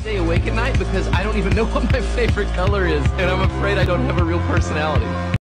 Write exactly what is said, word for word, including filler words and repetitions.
stay awake at night because I don't even know what my favorite color is, and I'm afraid I don't have a real personality.